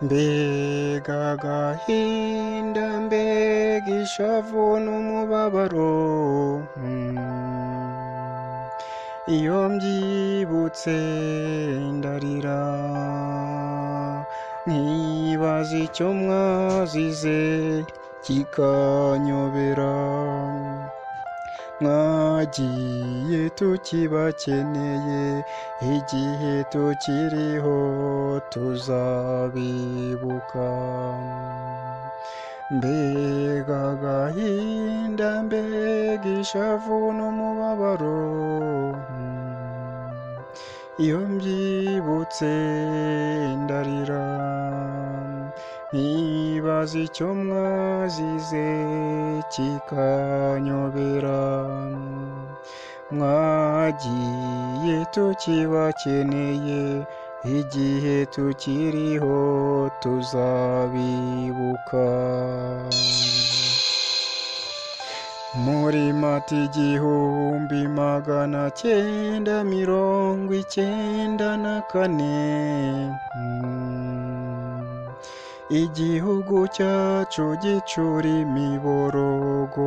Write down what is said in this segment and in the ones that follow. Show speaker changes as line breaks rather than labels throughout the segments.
mbega agahinda mbega ishavu n'umubabaro iyo mbyibutse ndarira nkibaza icyo mwazize kikanyobera mwagiye tukibakeneye igihe tukiriho tuzabibuka mbega agahinda mbega ishavu n'umubabaro iyo mbyibutse ndarira nkibaza icyo mwazize kikanyobera mwagiye tukibakeneye igihe tukiriho tuzabibuka muri Mata 1994 igihugu cyacu gicura imiborogo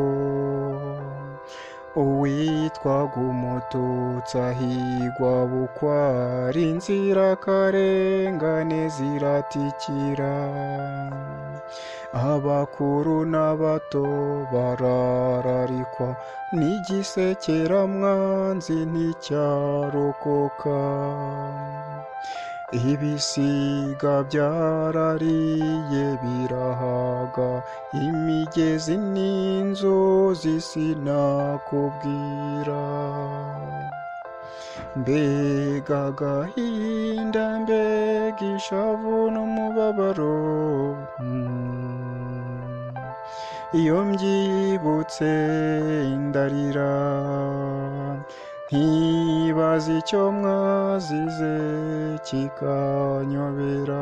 uwitwaga Umututsi ahigwa bukwari inzirakarengane ziratikira abakuru n'abato barararikwa n'igisekeramwanzi nticyarokoka ibisiga byarariye birahaga imigezi n'inzuzi sinakubwira mbega agahinda mbega ishavu n'umubabaro iyo mbyibutse ndarira nkibaza icyo mwazize kikanyobera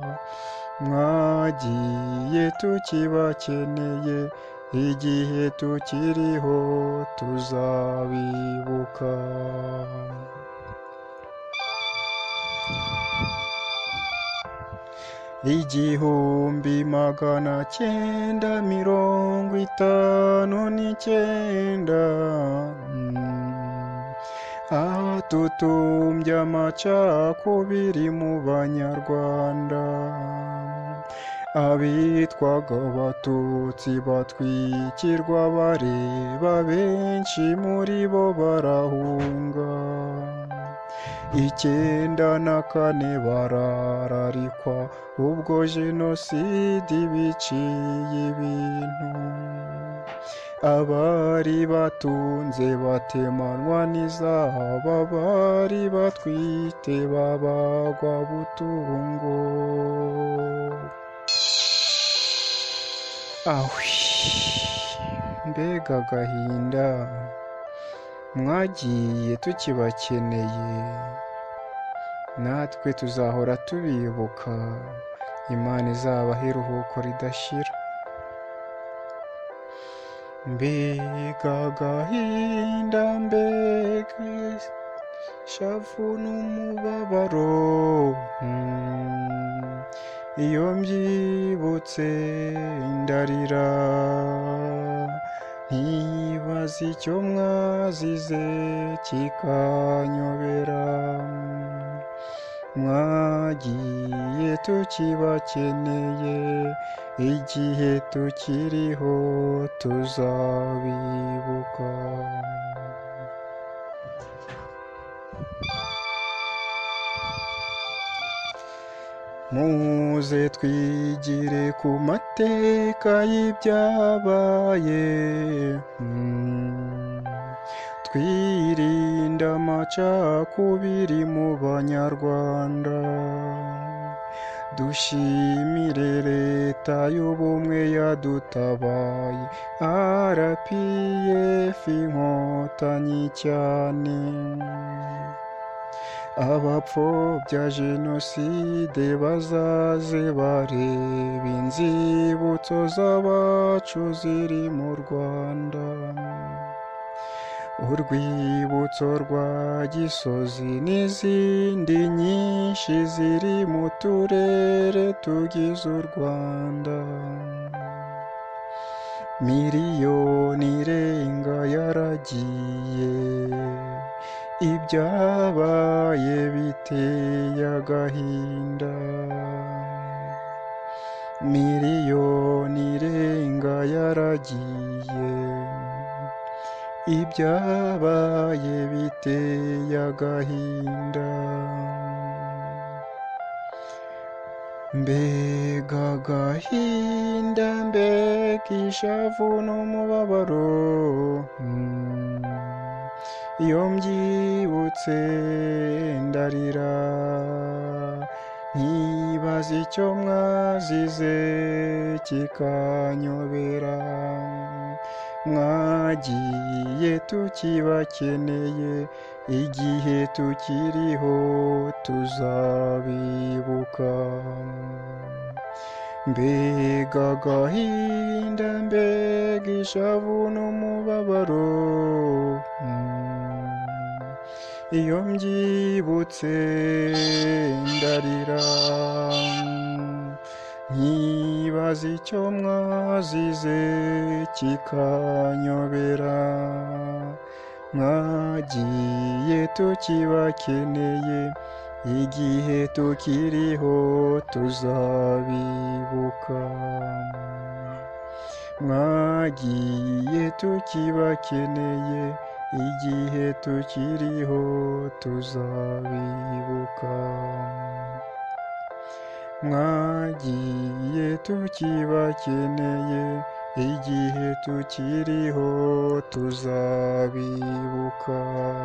mwagiye tukibakeneye igihe tukiriho tuzabibuka igihumbi 1959 ahatutumbye amacakubiri mu banyarwanda abitwaga Abatutsi batwikirwa bareba benshi muri bo barahunga 1994 barararikwa ubwo jenoside biciye ibintu abari batunze batemanwa n'izaba bari batwite babagwa butungo ahwi mbega agahinda mwagiye tukibakeneye natwe tuzahora tubibuka Imana izabaha iruhuko ridashira mbega agahinda mbega ishavu n'umubabaro iyo mbyibutse ndarira nkibaza icyo mwazize kikanyobera mwagiye tukibakeneye igihe tukiriho tuzabibuka muze twigire ku mateka y'ibyabaye twirinde amacakubiri mu banyarwanda dushimire leta y'ubumwe yadutabaye RPF inkotanyi cyane abapfobya jenoside bazaze bareba inzibutso z'abacu ziri mu Rwanda urwibutso rwa Gisozi n'izindi nyinshi ziri mu turere tugize u Rwanda. Miliyoni irenga yaragiye, ibyabaye biteye agahinda. Miliyoni irenga yaragiye, ibyabaye biteye agahinda. Mbega agahinda, mbega ishavu n'umubabaro, iyo mbyibutse ndarira, nkibaza icyo mwazize kikanyobera. Mwagiye tukibakeneye, igihe tukiriho tuzabibuka. Mbega agahinda, mbega ishavu n'umubabaro, iyo mbyibutse ndarira, nkibaza icyo mwazize kikanyobera. Mwagiye tukibakeneye, igihe tukiriho tuzabibuka. Mwagiye tukibakeneye, igihe tukiriho tuzabibuka. Mwagiye tukibakeneye, igihe tukiriho tuzabibuka.